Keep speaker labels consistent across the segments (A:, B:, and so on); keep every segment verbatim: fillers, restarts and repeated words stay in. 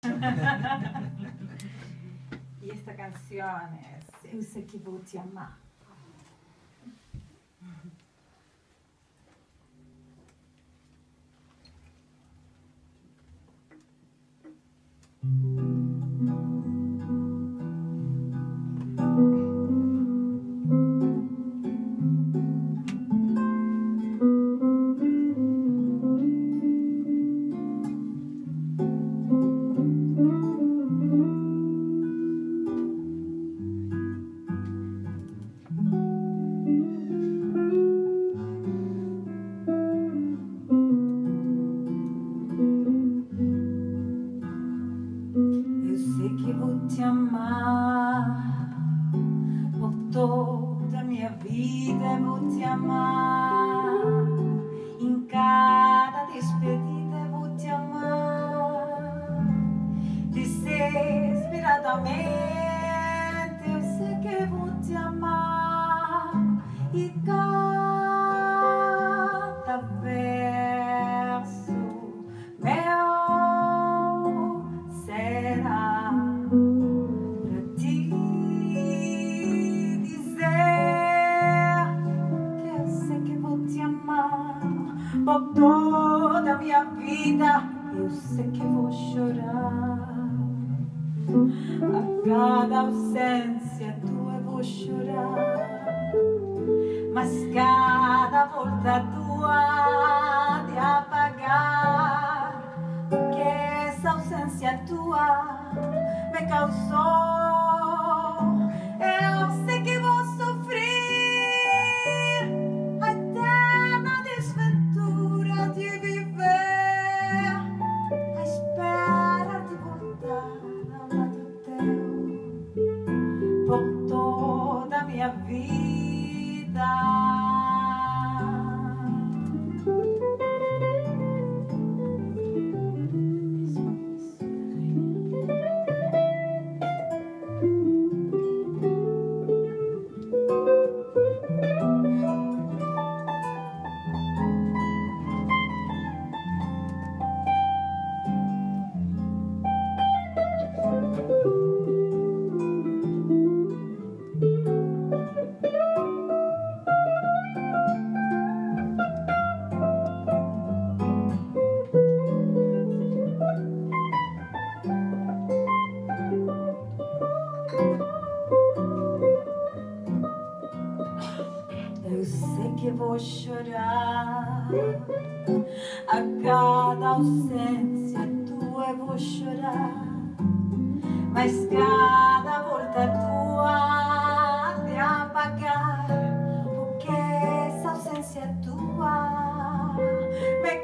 A: E esta canção é Eu Sei Que Vou Te Amar. Eu sei que vou te amar por toda a minha vida, eu vou te amar em cada despedida, eu vou te amar desesperadamente. Eu sei que vou te amar e cada verso meu será pra te dizer que eu sei que vou te amar por toda a minha vida. Eu sei que vou chorar a cada ausência tua, eu vou chorar, mas cada volta tua de apagar, porque essa ausência tua me causou. Eu sei que vou sofrer a eterna desventura de viver à espera de voltar ao lado teu por toda a minha vida. Eu sei que vou chorar a cada ausência tua, eu vou chorar, mas cada volta tua de apagar, porque essa ausência tua me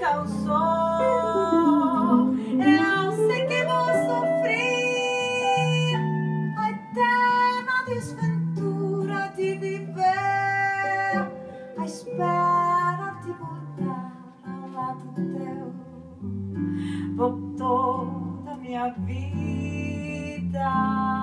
A: causou. Eu sei que vou sofrer a eterna desventura de viver à espera de voltar ao lado teu por toda a minha vida.